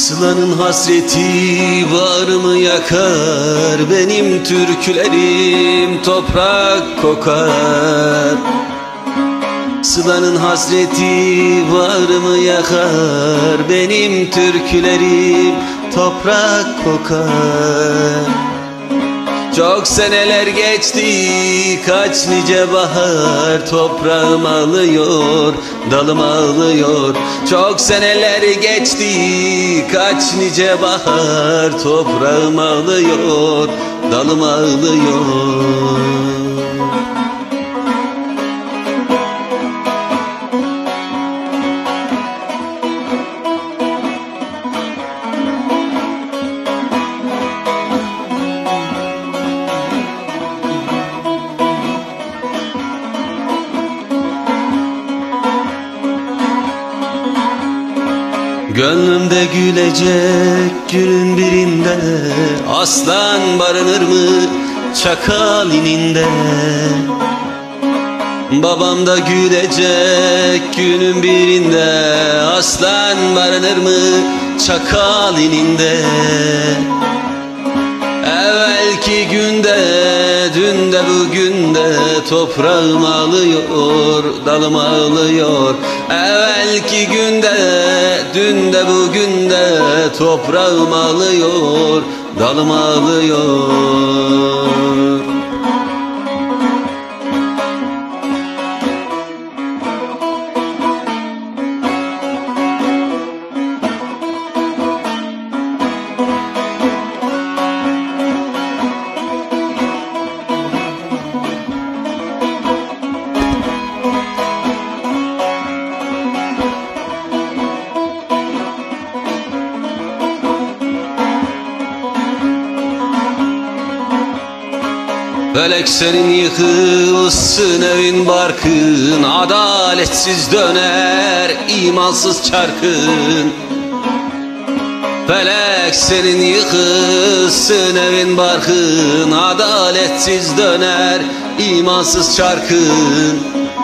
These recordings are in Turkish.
Sıla'nın hasreti varımı yakar, benim türkülerim toprak kokar. Sıla'nın hasreti varımı yakar, benim türkülerim toprak kokar. Çok seneler geçti, kaç nice bahar, toprağım ağlıyor, dalım ağlıyor. Çok seneler geçti, kaç nice bahar, toprağım ağlıyor, dalım ağlıyor. Gönlümde gülecek günün birinde, aslan barınır mı çakal ininde? Babam da gülecek günün birinde, aslan barınır mı çakal ininde? Evvelki günde, dün de bugün de toprağım ağlıyor, dalım ağlıyor. Evvelki günde, dün de bugün de toprağım ağlıyor, dalım ağlıyor. Felek senin yıkılsın evin barkın, adaletsiz döner imansız çarkın. Felek senin yıkılsın evin barkın, adaletsiz döner imansız çarkın.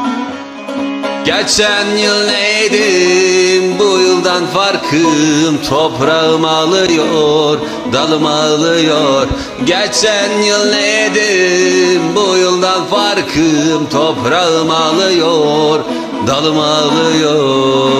Geçen yıl neydim, bu yıldan farkım, toprağım ağlıyor, dalım ağlıyor. Geçen yıl neydim, bu yıldan farkım, toprağım ağlıyor, dalım ağlıyor.